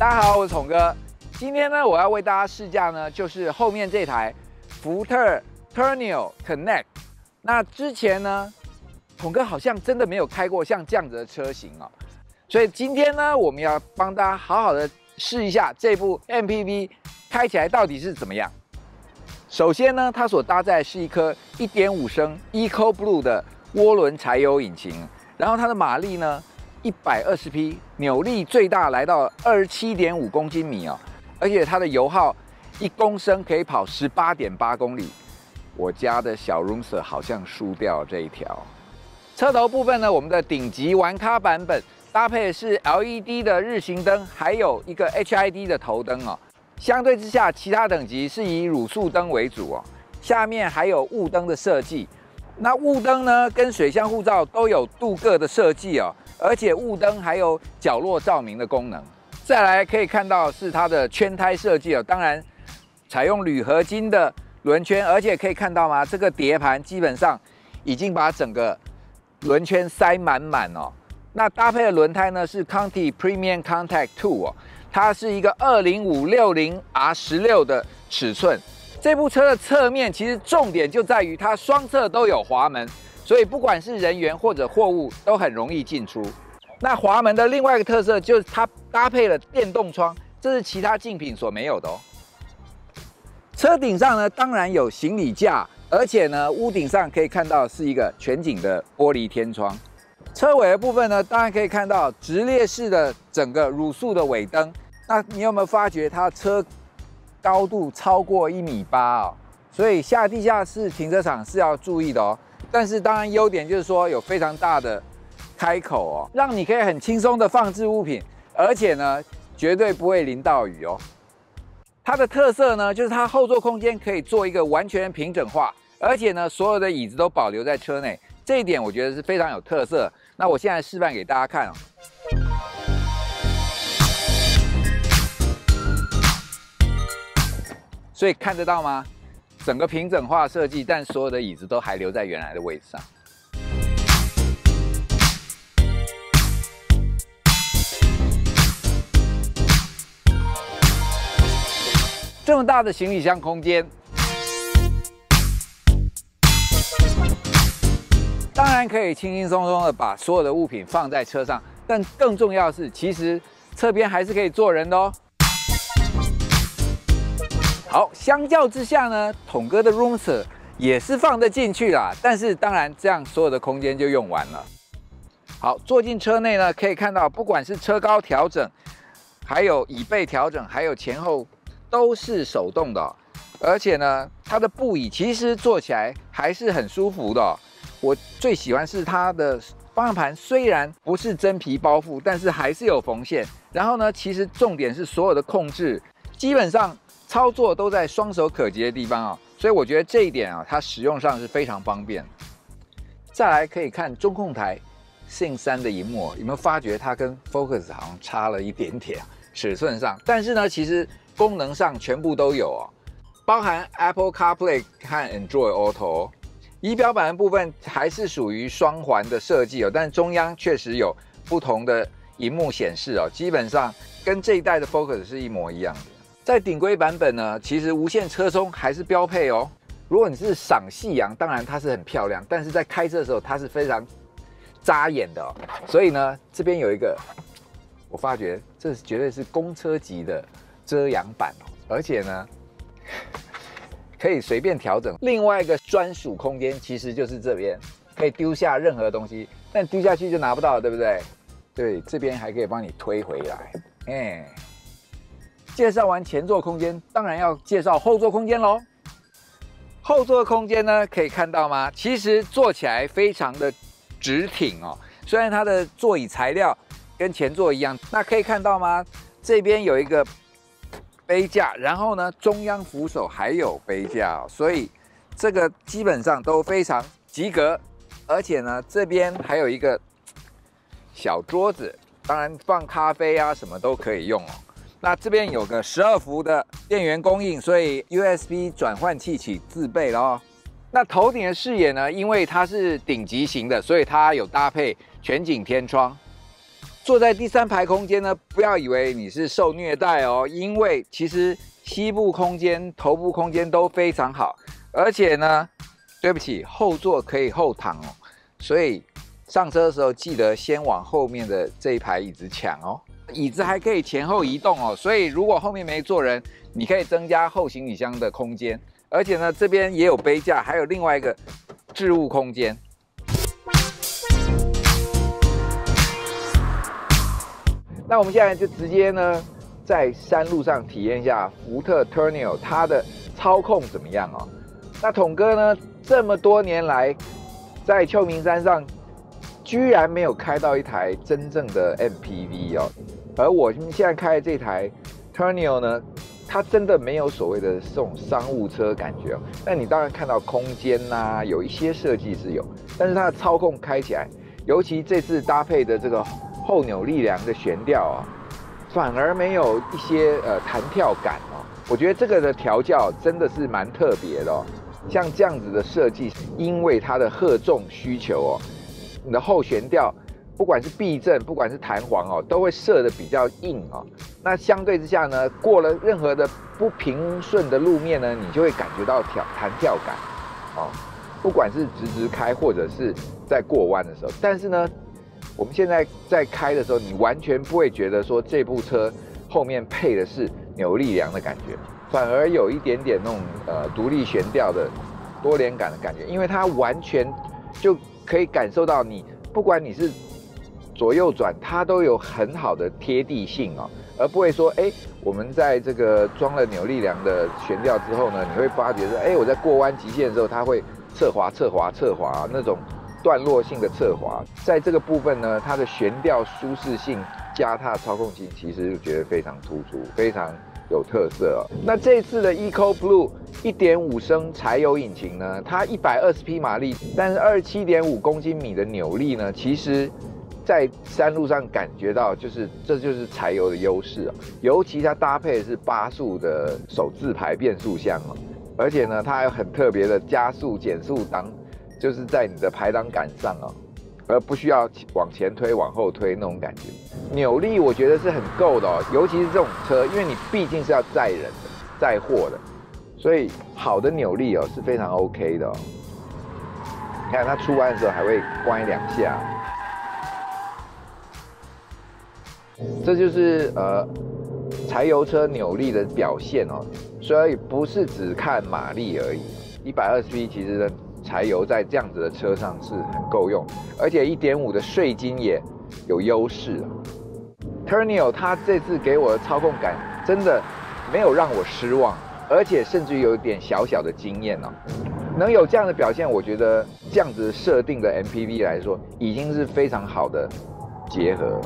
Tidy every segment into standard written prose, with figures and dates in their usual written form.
大家好，我是统哥。今天呢，我要为大家试驾呢，就是后面这台福特 Tourneo Connect。那之前呢，统哥好像真的没有开过像这样子的车型哦，所以今天呢，我们要帮大家好好的试一下这部 MPV 开起来到底是怎么样。首先呢，它所搭载是一颗1.5升 EcoBlue 的涡轮柴油引擎，然后它的马力呢120匹，扭力最大来到27.5公斤米哦，而且它的油耗1公升可以跑18.8公里。我家的小 Roomster 好像输掉了这一条。车头部分呢，我们的顶级玩咖版本搭配的是 LED 的日行灯，还有一个 HID 的头灯哦。相对之下，其他等级是以卤素灯为主哦。下面还有雾灯的设计，那雾灯呢跟水箱护罩都有镀铬的设计哦，而且雾灯还有角落照明的功能。再来可以看到是它的圈胎设计哦，当然采用铝合金的轮圈，而且可以看到吗？这个碟盘基本上已经把整个轮圈塞满满哦。那搭配的轮胎呢是 Conti Premium Contact 2哦，它是一个20560R16的尺寸。这部车的侧面其实重点就在于它双侧都有滑门，所以不管是人员或者货物都很容易进出。那滑门的另外一个特色就是它搭配了电动窗，这是其他竞品所没有的哦。车顶上呢，当然有行李架，而且呢，屋顶上可以看到是一个全景的玻璃天窗。车尾的部分呢，当然可以看到直列式的整个卤素的尾灯。那你有没有发觉它车高度超过1.8米哦？所以下地下室停车场是要注意的哦。但是当然优点就是说有非常大的开口哦，让你可以很轻松的放置物品，而且呢，绝对不会淋到雨哦。它的特色呢，就是它后座空间可以做一个完全平整化，而且呢，所有的椅子都保留在车内，这一点我觉得是非常有特色。那我现在示范给大家看哦。所以看得到吗？整个平整化设计，但所有的椅子都还留在原来的位置上。这么大的行李箱空间，当然可以轻轻松松的把所有的物品放在车上，但更重要的是，其实侧边还是可以坐人的哦。好，相较之下呢，统哥的 Roomster 也是放得进去啦，但是当然这样所有的空间就用完了。好，坐进车内呢，可以看到不管是车高调整，还有椅背调整，还有前后都是手动的哦，而且呢，它的布椅其实坐起来还是很舒服的哦。我最喜欢是它的方向盘，虽然不是真皮包覆，但是还是有缝线。然后呢，其实重点是所有的控制，基本上操作都在双手可及的地方哦，所以我觉得这一点啊，它使用上是非常方便。再来可以看中控台 Sync 3的萤幕，有没有发觉它跟 Focus 好像差了一点点尺寸上？但是呢，其实功能上全部都有哦，包含 Apple CarPlay 和 Android Auto。仪表板的部分还是属于双环的设计哦，但中央确实有不同的萤幕显示哦，基本上跟这一代的 Focus 是一模一样的。在顶规版本呢，其实无线车充还是标配哦。如果你是赏夕阳，当然它是很漂亮，但是在开车的时候它是非常扎眼的哦。所以呢，这边有一个，我发觉这绝对是公车级的遮阳板哦，而且呢，可以随便调整。另外一个专属空间其实就是这边，可以丢下任何东西，但丢下去就拿不到了，对不对？对，这边还可以帮你推回来。介绍完前座空间，当然要介绍后座空间咯。后座空间呢，可以看到吗？其实坐起来非常的直挺哦。虽然它的座椅材料跟前座一样，那可以看到吗？这边有一个杯架，然后呢，中央扶手还有杯架哦，所以这个基本上都非常及格。而且呢，这边还有一个小桌子，当然放咖啡啊什么都可以用哦。那这边有个12伏的电源供应，所以 USB 转换器起自备了哦。那头顶的视野呢，因为它是顶级型的，所以它有搭配全景天窗。 坐在第3排空间呢，不要以为你是受虐待哦，因为其实膝部空间、头部空间都非常好，而且呢，对不起，后座可以后躺哦，所以上车的时候记得先往后面的这一排椅子抢哦。椅子还可以前后移动哦，所以如果后面没坐人，你可以增加后行李箱的空间，而且呢，这边也有杯架，还有另外一个置物空间。那我们现在就直接呢，在山路上体验一下福特 Tourneo 它的操控怎么样哦。那统哥呢，这么多年来在秋名山上，居然没有开到一台真正的 MPV 哦。而我们现在开的这台 Tourneo 呢，它真的没有所谓的这种商务车感觉哦。但你当然看到空间呐，有一些设计是有，但是它的操控开起来，尤其这次搭配的这个后扭力梁的悬吊啊，反而没有一些弹跳感哦。我觉得这个的调教真的是蛮特别的哦。像这样子的设计，因为它的荷重需求哦，你的后悬吊不管是避震，不管是弹簧哦，都会设的比较硬哦。那相对之下呢，过了任何的不平顺的路面呢，你就会感觉到弹跳感哦。不管是直开，或者是在过弯的时候，但是呢，我们现在在开的时候，你完全不会觉得说这部车后面配的是扭力梁的感觉，反而有一点点那种独立悬吊的多连感的感觉，因为它完全就可以感受到你不管你是左右转，它都有很好的贴地性哦，而不会说我们在这个装了扭力梁的悬吊之后呢，你会发觉说我在过弯极限的时候，它会侧滑那种段落性的侧滑，在这个部分呢，它的悬吊舒适性加它的操控性，其实我觉得非常突出，非常有特色哦。那这次的 EcoBlue 1.5升柴油引擎呢，它120匹马力，但是27.5公斤米的扭力呢，其实在山路上感觉到这就是柴油的优势哦。尤其它搭配的是8速的手自排变速箱哦，而且呢，它还有很特别的加速减速档，就是在你的排档杆上哦，而不需要往前推、往后推那种感觉。扭力我觉得是很够的哦，尤其是这种车，因为你毕竟是要载人的、载货的，所以好的扭力哦是非常 OK 的哦。你看它出弯的时候还会关2下，这就是柴油车扭力的表现哦。所以不是只看马力而已，120匹其实呢，柴油在这样子的车上是很够用，而且1.5的税金也有优势。Tourneo 它这次给我的操控感真的没有让我失望，而且甚至有点小小的惊艳哦。能有这样的表现，我觉得这样子设定的 MPV 来说，已经是非常好的结合。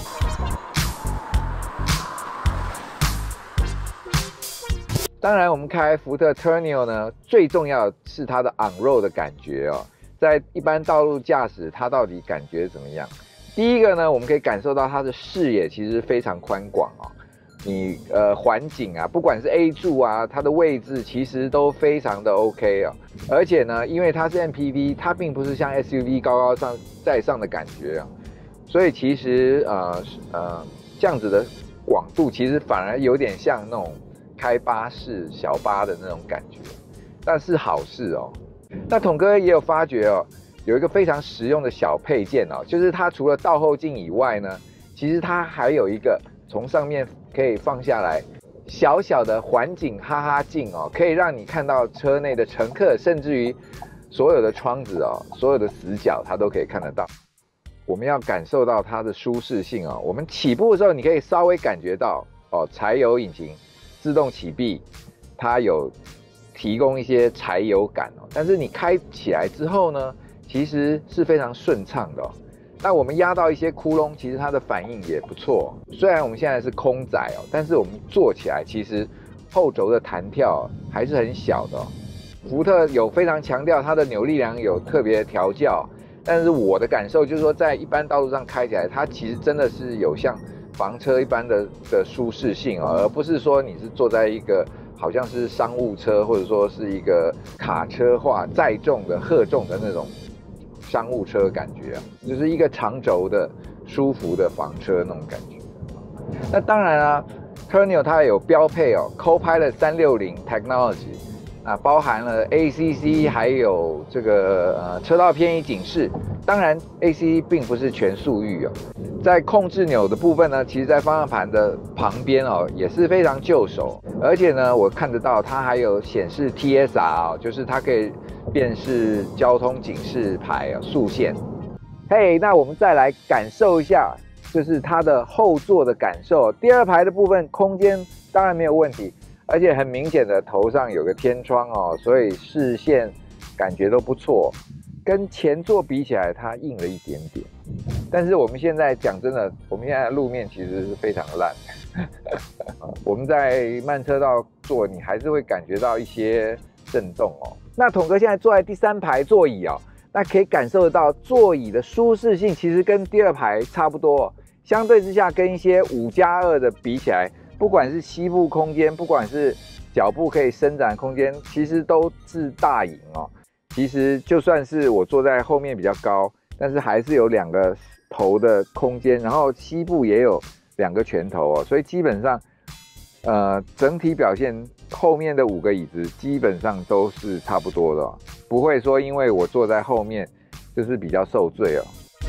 当然，我们开福特 Tourneo 呢，最重要的是它的 on road 的感觉哦。在一般道路驾驶，它到底感觉怎么样？第一个呢，我们可以感受到它的视野其实非常宽广哦。你环境啊，不管是 A 柱啊，它的位置其实都非常的 OK 哦。而且呢，因为它是 MPV， 它并不是像 SUV 高高在上的感觉啊，所以其实这样子的广度，其实反而有点像那种开巴士小巴的那种感觉，但是好事哦。那统哥也有发觉哦，有一个非常实用的小配件哦，就是它除了倒后镜以外呢，其实它还有一个从上面可以放下来小小的环景哈哈镜哦，可以让你看到车内的乘客，甚至于所有的窗子哦，所有的死角它都可以看得到。我们要感受到它的舒适性哦，我们起步的时候你可以稍微感觉到哦，柴油引擎自动启闭，它有提供一些柴油感哦，但是你开起来之后呢，其实是非常顺畅的哦。那我们压到一些窟窿，其实它的反应也不错。虽然我们现在是空载哦，但是我们坐起来其实后轴的弹跳还是很小的哦。福特有非常强调它的扭力梁有特别的调教，但是我的感受就是说，在一般道路上开起来，它其实真的是有像房车一般的舒适性哦，而不是说你是坐在一个好像是商务车，或者说是一个卡车化载重的荷重的那种商务车感觉啊，就是一个长轴的舒服的房车那种感觉。那当然啊 Tourneo 它有标配Co-Pilot 360 Technology， 包含了 ACC 还有这个车道偏移警示。当然 ACC 并不是全速域在控制钮的部分呢，其实在方向盘的旁边也是非常就手，而且呢我看得到它还有显示 TSR就是它可以辨识交通警示牌速限。嘿，那我们再来感受一下，就是它的后座的感受。第二排的部分空间当然没有问题，而且很明显的头上有个天窗所以视线感觉都不错。跟前座比起来，它硬了一点点。但是我们现在讲真的，我们现在的路面其实是非常烂。我们在慢车道坐，你还是会感觉到一些震动那统哥现在坐在第3排座椅那可以感受得到座椅的舒适性，其实跟第2排差不多。相对之下，跟一些5+2的比起来，不管是膝部空间，不管是脚部可以伸展空间，其实都是大赢其实就算是我坐在后面比较高，但是还是有2个头的空间，然后膝部也有2个拳头所以基本上，整体表现后面的5个椅子基本上都是差不多的不会说因为我坐在后面就是比较受罪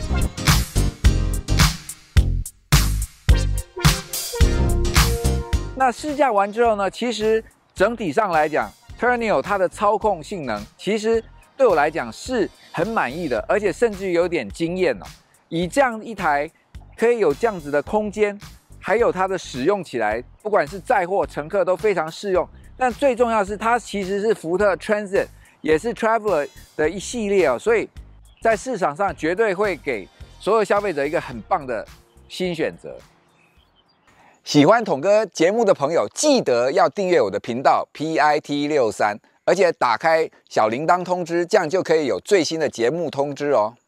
那试驾完之后呢，其实整体上来讲 Tourneo 它的操控性能其实对我来讲是很满意的，而且甚至于有点惊艳以这样一台可以有这样子的空间，还有它的使用起来，不管是载货乘客都非常适用。但最重要的是，它其实是福特 Transit， 也是 Traveler 的一系列所以在市场上绝对会给所有消费者一个很棒的新选择。喜欢统哥节目的朋友，记得要订阅我的频道 PIT63，而且打开小铃铛通知，这样就可以有最新的节目通知